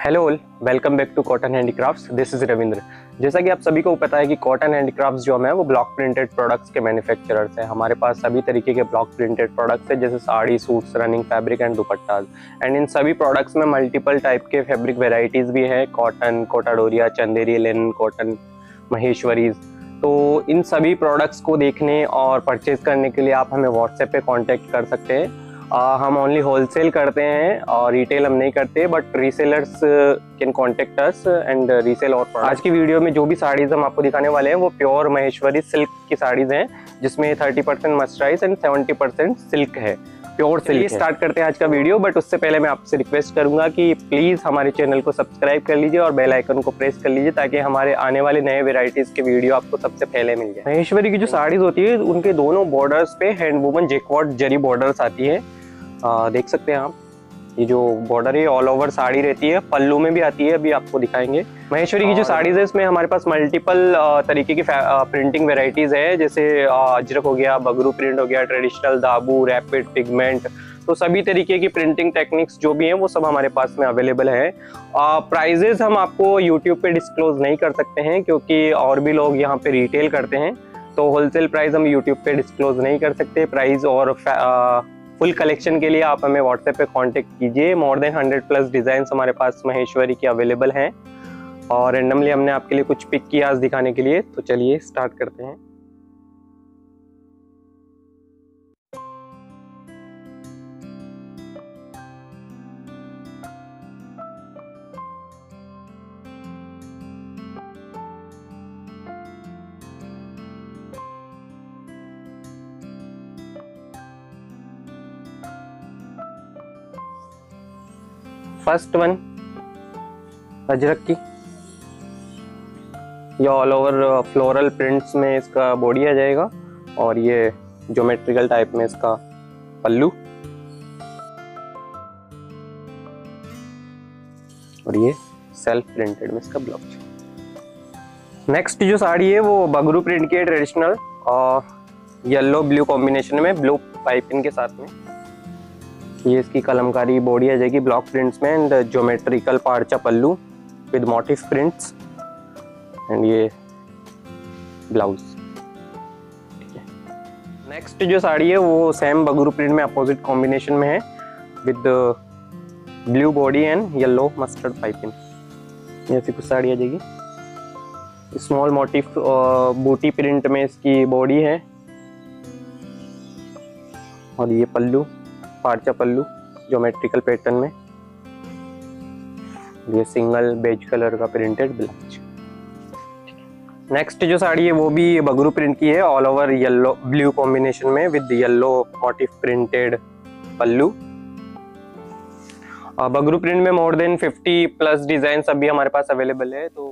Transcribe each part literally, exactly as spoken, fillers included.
Hello all, welcome back to cotton handicrafts. This is Ravindra. जैसा कि आप सभी को पता है कि कॉटन हैंडीक्राफ्ट्स जो है वो ब्लॉक प्रिंटेड प्रोडक्ट्स के मैन्युफैक्चरर्स हैं। हमारे पास सभी तरीके के ब्लॉक प्रिंटेड प्रोडक्ट्स हैं, जैसे sari, suits, running fabric and dupattas. And इन सभी प्रोडक्ट्स में मल्टीपल टाइप के फैब्रिक वेराइटीज भी है, cotton, Kota Doria, Chanderi, linen cotton, Maheshwaris. तो इन सभी प्रोडक्ट्स को देखने और परचेज करने के लिए आप हमें व्हाट्सएप पे कांटेक्ट कर सकते हैं। Uh, हम ओनली होलसेल करते हैं और रिटेल हम नहीं करते, but resellers can contact us and resell और आज की वीडियो में जो भी साड़ीज हम आपको दिखाने वाले हैं वो प्योर महेश्वरी सिल्क की साड़ीज हैं, जिसमें thirty percent mercerised and seventy percent silk है, प्योर सिल्क। स्टार्ट करते हैं आज का वीडियो, बट उससे पहले मैं आपसे रिक्वेस्ट करूंगा कि प्लीज हमारे चैनल को सब्सक्राइब कर लीजिए और बेल आइकन को प्रेस कर लीजिए, ताकि हमारे आने वाले नए वेराइटीज के वीडियो आपको सबसे पहले मिल जाए। महेश्वरी की जो साड़ीज होती है उनके दोनों बॉर्डर्स पे hand woven jacquard zari borders आती है। आ, देख सकते हैं आप, ये जो बॉर्डर है ऑल ओवर साड़ी रहती है, पल्लू में भी आती है, अभी आपको दिखाएंगे। महेश्वरी की जो साड़ीज है इसमें हमारे पास मल्टीपल तरीके की प्रिंटिंग वेराइटीज है, जैसे अजरक हो गया, बगरू प्रिंट हो गया, ट्रेडिशनल, दाबू, रैपिड, पिगमेंट। तो सभी तरीके की प्रिंटिंग टेक्निक्स जो भी हैं वो सब हमारे पास में अवेलेबल है। प्राइजेस हम आपको यूट्यूब पे डिस्क्लोज नहीं कर सकते हैं, क्योंकि और भी लोग यहाँ पे रिटेल करते हैं, तो होलसेल प्राइस हम यूट्यूब पे डिस्क्लोज नहीं कर सकते। प्राइस और फुल कलेक्शन के लिए आप हमें व्हाट्सएप पे कांटेक्ट कीजिए। More than hundred plus design हमारे पास महेश्वरी की अवेलेबल हैं, और रेंडमली हमने आपके लिए कुछ पिक किया आज दिखाने के लिए। तो चलिए स्टार्ट करते हैं। फर्स्ट वन अजरक की, ये ऑल ओवर फ्लोरल प्रिंट्स में इसका बॉडी आ जाएगा, और ये ज्योमेट्रिकल टाइप में इसका पल्लू, और ये सेल्फ प्रिंटेड में इसका ब्लाउज। नेक्स्ट जो साड़ी है वो बगरू प्रिंट की है, ट्रेडिशनल और येलो ब्लू कॉम्बिनेशन में, ब्लू पाइपिंग के साथ में। ये इसकी कलमकारी बॉडी आ जाएगी ब्लॉक प्रिंट्स में, एंड ज्योमेट्रिकल पार्चा pallu with motif prints, and ये ब्लाउज। ठीक है। नेक्स्ट जो साड़ी है वो सेम बगरू प्रिंट में अपोजिट कॉम्बिनेशन में है, with blue body and yellow mustard piping. ऐसी कुछ साड़ी आ जाएगी। स्मॉल मोटिफ बूटी प्रिंट में इसकी बॉडी है, और ये पल्लू पार्चा पल्लू ज्योमेट्रिकल पैटर्न में, ये सिंगल बेज कलर का प्रिंटेड ब्लाउज। नेक्स्ट जो साड़ी है वो भी बगरू प्रिंट की है, all over yellow blue combination में, with yellow motif printed pallu. Bagru print में more than fifty plus design अभी हमारे पास अवेलेबल है। तो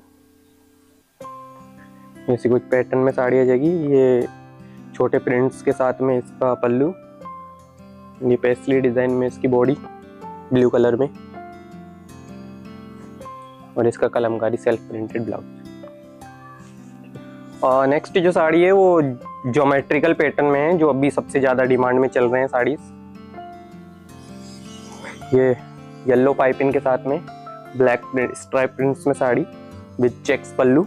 ऐसी कुछ पैटर्न में साड़ी आ जाएगी, ये छोटे प्रिंट्स के साथ में इसका पल्लू, ये पेस्टली डिजाइन में इसकी बॉडी ब्लू कलर में, और इसका कलमकारी सेल्फ प्रिंटेड ब्लाउज। और नेक्स्ट जो साड़ी है वो ज्योमेट्रिकल पैटर्न में है, जो अभी सबसे ज्यादा डिमांड में चल रहे हैं साड़ीज। ये येलो पाइपिंग के साथ में ब्लैक स्ट्राइप प्रिंट्स में sari with checks pallu,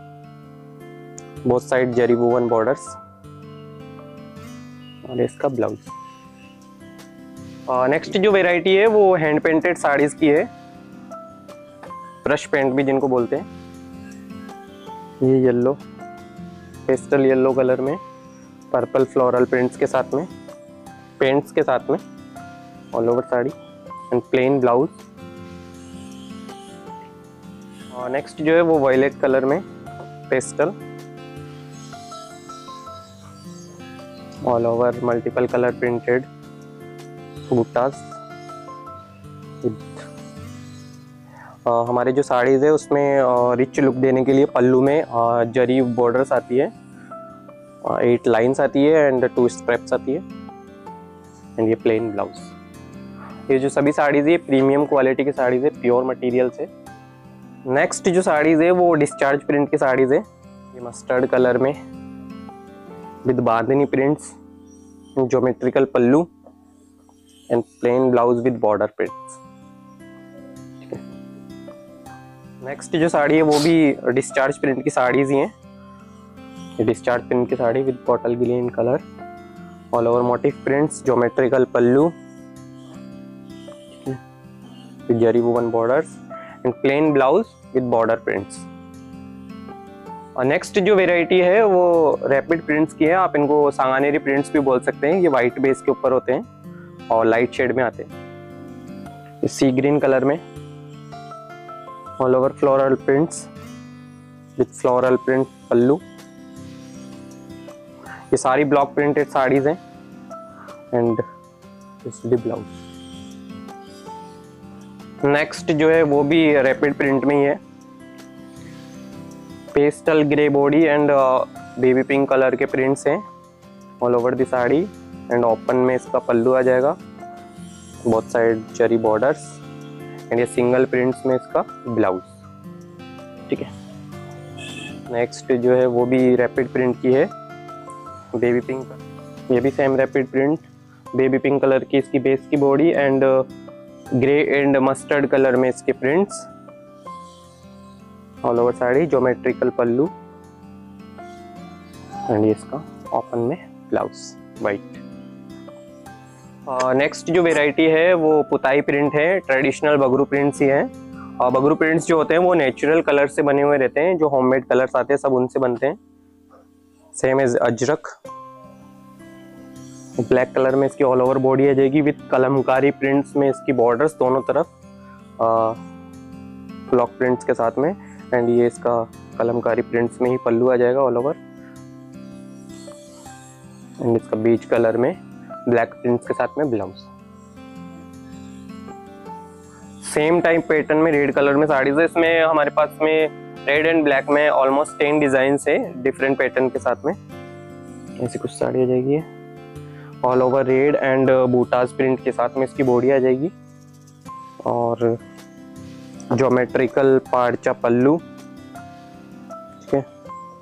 both side zari woven borders, और इसका ब्लाउज। नेक्स्ट uh, जो वेराइटी है वो हैंड पेंटेड साड़ीज की है, ब्रश पेंट भी जिनको बोलते हैं। ये येलो पेस्टल येलो कलर में पर्पल फ्लोरल प्रिंट्स के साथ में, पेंट्स के साथ में all over sari, and plain blouse. और नेक्स्ट जो है वो वायलेट कलर में pastel, all over multiple colour printed बूटास। uh, हमारे जो साड़ीज है उसमें रिच लुक देने के लिए पल्लू में uh, जरी बॉर्डर्स आती है, एट uh, लाइंस आती है, एंड टू स्ट्रैप्स आती है, एंड ये प्लेन ब्लाउज। ये जो सभी साड़ीज है प्रीमियम क्वालिटी की साड़ीज है, प्योर मटेरियल से। नेक्स्ट जो साड़ीज है वो डिस्चार्ज प्रिंट की साड़ीज है, ये मस्टर्ड कलर में with bandhani prints, geometrical pallu and plain blouse with border prints. Next जो साड़ी है वो भी डिस्चार्ज प्रिंट की साड़ीज ही हैं। ये डिस्चार्ज प्रिंट की sari with bottle green colour, all over motif prints, geometrical pallu, zari woven borders and plain blouse with border prints. और next जो वेराइटी है वो रैपिड प्रिंट्स की है। आप इनको सांगानेरी प्रिंट्स भी बोल सकते हैं। ये वाइट बेस के ऊपर होते हैं और लाइट शेड में आते हैं। सी ग्रीन कलर में all over floral prints with floral print pallu. ये सारी ब्लॉक प्रिंटेड साड़ीज हैं and this the blouse. Next जो है वो भी रैपिड प्रिंट में ही है। Pastel grey body and baby pink colour के प्रिंट्स हैं all over the sari and open में इसका पल्लू आ जाएगा, both side zari borders and ये सिंगल प्रिंट्स में इसका ब्लाउज। ठीक है, नेक्स्ट जो है वो भी रैपिड प्रिंट की है, बेबी पिंक। ये भी same rapid print, baby pink colour की इसकी बेस की body and grey and mustard colour में इसके prints all over sari, geometrical pallu and ये इसका ओपन में ब्लाउज वाइट। नेक्स्ट जो वेराइटी है वो पुताई प्रिंट है। ट्रेडिशनल बगरू प्रिंट्स ही है। और बगरू प्रिंट्स जो होते हैं वो नेचुरल कलर से बने हुए रहते हैं। जो होममेड कलर्स आते हैं सब उनसे बनते हैं। Same as ajrak, black colour में इसकी ऑल ओवर बॉडी आ जाएगी विद कलमकारी प्रिंट्स में इसकी बॉर्डर्स दोनों तरफ ब्लॉक प्रिंट्स के साथ में एंड ये इसका कलमकारी प्रिंट्स में ही पल्लू आ जाएगा ऑल ओवर एंड इसका बीच कलर में ब्लैक प्रिंट्स के साथ में ब्लाउज। सेम टाइप पैटर्न में रेड कलर में साड़ीज है। इसमें हमारे पास में रेड एंड ब्लैक में ऑलमोस्ट टेन डिजाइन है डिफरेंट पैटर्न के साथ में। ऐसी कुछ साड़ी आ जाएगी ऑल ओवर रेड एंड बूटास प्रिंट के साथ में इसकी बॉडी आ जाएगी और ज्योमेट्रिकल पार्चा पल्लू। ठीक है,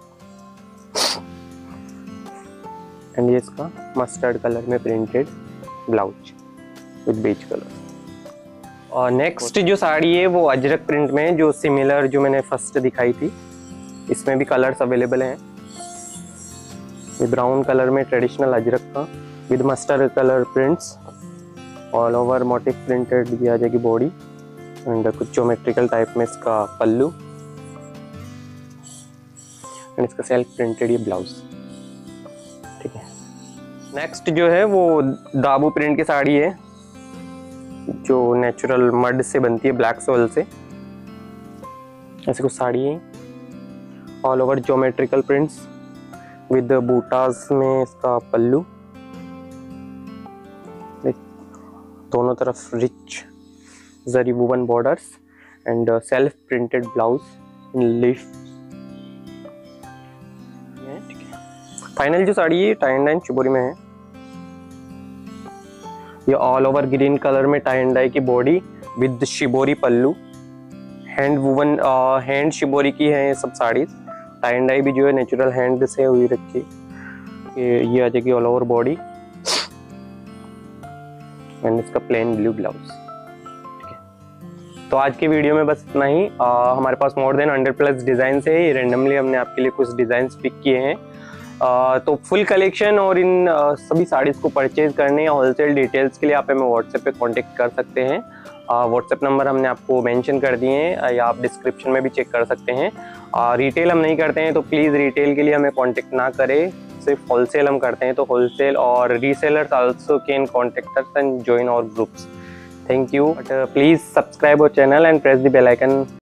एंड ये इसका मस्टर्ड कलर में printed blouse with beige colour. और नेक्स्ट जो साड़ी है वो अजरक प्रिंट में, जो सिमिलर जो मैंने फर्स्ट दिखाई थी, इसमें भी कलर्स अवेलेबल हैं। ये ब्राउन कलर में ट्रेडिशनल अजरक का with mustard colour prints, all over motif printed भी आ जाएगी बॉडी एंड कुछ ज्योमेट्रिकल टाइप में इसका पल्लू एंड इसका सेल्फ प्रिंटेड ये ब्लाउज। ठीक है, नेक्स्ट जो है वो दाबू प्रिंट की साड़ी है जो नेचुरल मड से बनती है, ब्लैक सोल से। ऐसे कुछ साड़ी है all over geometrical prints with बूटास में इसका पल्लू, दोनों तरफ rich zari woven borders and self printed blouse in leaf. ठीक है, फाइनल जो साड़ी है टाई एंड डाई शिबोरी में है। ये ऑल ओवर ग्रीन कलर में टाई एंड डाई की body with shibori pallu, hand woven hand shibori की है ये सब साड़ी। टाई एंड डाई भी जो है नेचुरल हैंड से हुई रखी। ये ये आ जाएगी ऑल ओवर बॉडी एंड इसका प्लेन ब्लू ब्लाउज। तो आज के वीडियो में बस इतना ही। आ, हमारे पास more than hundred plus design है। ये रेंडमली हमने आपके लिए कुछ डिजाइन पिक किए हैं। आ, तो फुल कलेक्शन और इन आ, सभी साड़ीज को परचेज करने या होलसेल डिटेल्स के लिए आप हमें व्हाट्सएप पे कांटेक्ट कर सकते हैं। व्हाट्सएप नंबर हमने आपको मेंशन कर दिए हैं या आप डिस्क्रिप्शन में भी चेक कर सकते हैं। आ, रिटेल हम नहीं करते हैं तो प्लीज़ रिटेल के लिए हमें कॉन्टेक्ट ना करें, सिर्फ होलसेल हम करते हैं। तो होलसेल और resellers also can contact us and join our groups. Thank you. But uh, please subscribe our channel and press the bell icon.